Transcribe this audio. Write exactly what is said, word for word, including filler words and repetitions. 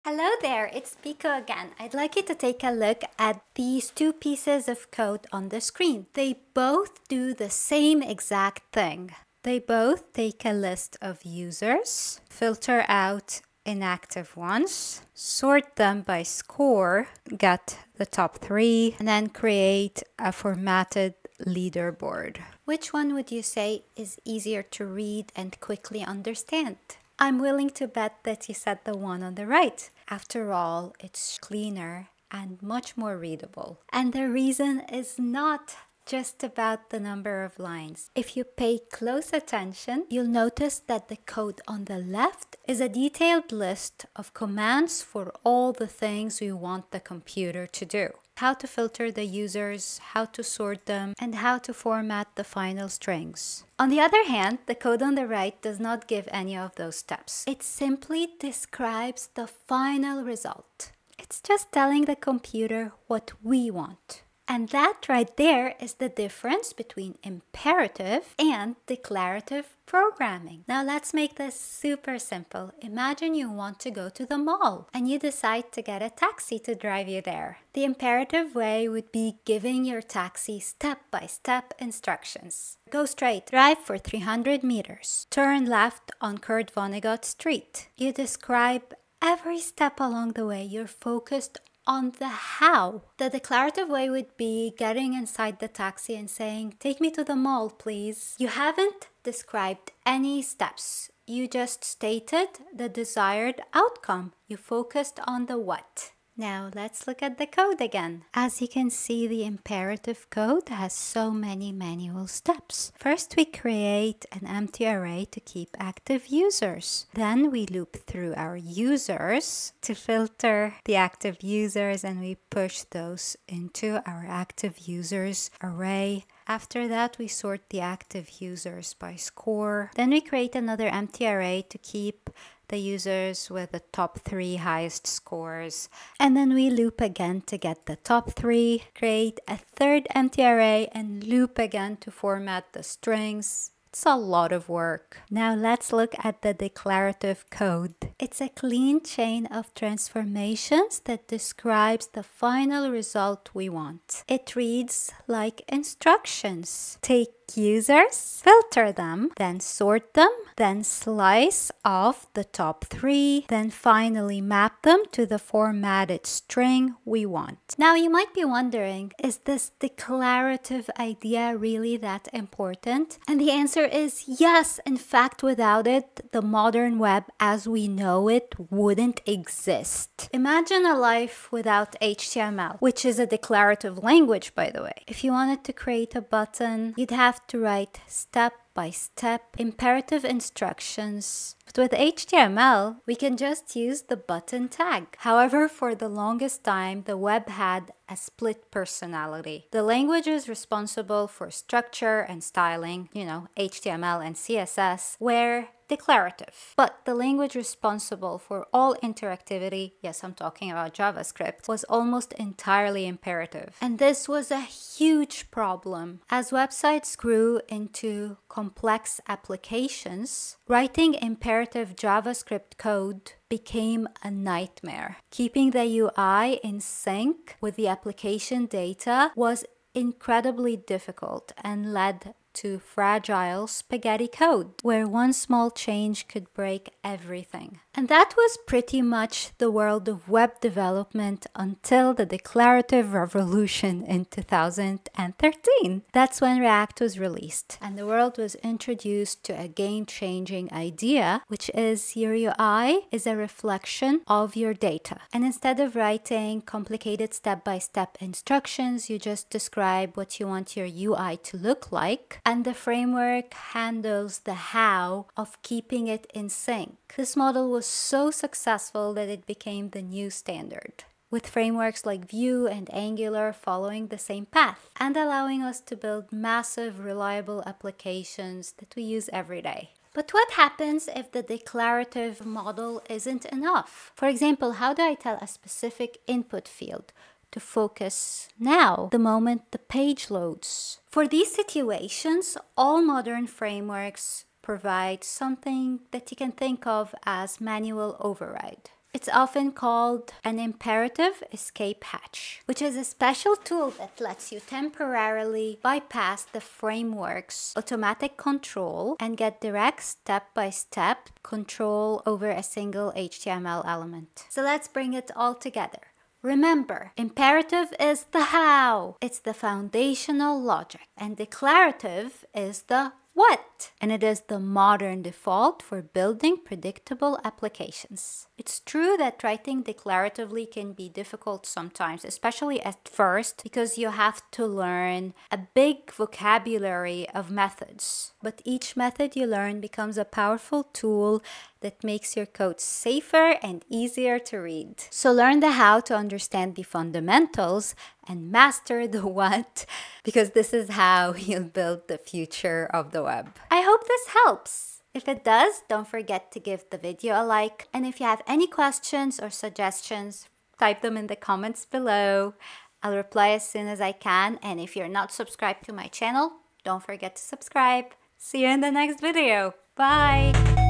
Hello there, it's Pico again. I'd like you to take a look at these two pieces of code on the screen. They both do the same exact thing. They both take a list of users, filter out inactive ones, sort them by score, get the top three, and then create a formatted leaderboard. Which one would you say is easier to read and quickly understand? I'm willing to bet that you said the one on the right. After all, it's cleaner and much more readable. And the reason is not just about the number of lines. If you pay close attention, you'll notice that the code on the left is a detailed list of commands for all the things we want the computer to do. How to filter the users, how to sort them, and how to format the final strings. On the other hand, the code on the right does not give any of those steps. It simply describes the final result. It's just telling the computer what we want. And that right there is the difference between imperative and declarative programming. Now let's make this super simple. Imagine you want to go to the mall and you decide to get a taxi to drive you there. The imperative way would be giving your taxi step-by-step instructions. Go straight, drive for three hundred meters, turn left on Kurt Vonnegut Street. You describe every step along the way. You're focused on the how. The declarative way would be getting inside the taxi and saying, "Take me to the mall, please." You haven't described any steps. You just stated the desired outcome. You focused on the what. Now let's look at the code again. As you can see, the imperative code has so many manual steps. First, we create an empty array to keep active users. Then we loop through our users to filter the active users, and we push those into our active users array. After that, we sort the active users by score. Then we create another empty array to keep the users with the top three highest scores. And then we loop again to get the top three, create a third empty array, and loop again to format the strings. It's a lot of work. Now let's look at the declarative code. It's a clean chain of transformations that describes the final result we want. It reads like instructions. Take users, filter them, then sort them, then slice off the top three, then finally map them to the formatted string we want. Now you might be wondering, is this declarative idea really that important? And the answer is yes. In fact, without it, the modern web as we know it wouldn't exist. Imagine a life without H T M L, which is a declarative language, by the way. If you wanted to create a button, you'd have to write step-by-step imperative instructions. But with H T M L, we can just use the button tag. However, for the longest time, the web had a split personality. The language is responsible for structure and styling, you know, H T M L and C S S, where declarative. But the language responsible for all interactivity, yes, I'm talking about JavaScript, was almost entirely imperative. And this was a huge problem. As websites grew into complex applications, writing imperative JavaScript code became a nightmare. Keeping the U I in sync with the application data was incredibly difficult and led to fragile spaghetti code, where one small change could break everything. And that was pretty much the world of web development until the declarative revolution in two thousand thirteen. That's when React was released, and the world was introduced to a game-changing idea, which is your U I is a reflection of your data. And instead of writing complicated step-by-step instructions, you just describe what you want your U I to look like, and the framework handles the how of keeping it in sync. This model was so successful that it became the new standard, with frameworks like Vue and Angular following the same path and allowing us to build massive, reliable applications that we use every day. But what happens if the declarative model isn't enough? For example, how do I tell a specific input field to focus now, the moment the page loads? For these situations, all modern frameworks provide something that you can think of as manual override. It's often called an imperative escape hatch, which is a special tool that lets you temporarily bypass the framework's automatic control and get direct step-by-step control over a single H T M L element. So let's bring it all together. Remember, imperative is the how. It's the foundational logic. And declarative is the what. And it is the modern default for building predictable applications. It's true that writing declaratively can be difficult sometimes, especially at first, because you have to learn a big vocabulary of methods. But each method you learn becomes a powerful tool that makes your code safer and easier to read. So learn the how to understand the fundamentals and master the what, because this is how you'll build the future of the web. I hope this helps. If it does, don't forget to give the video a like. And if you have any questions or suggestions, type them in the comments below. I'll reply as soon as I can. And if you're not subscribed to my channel, don't forget to subscribe. See you in the next video. Bye!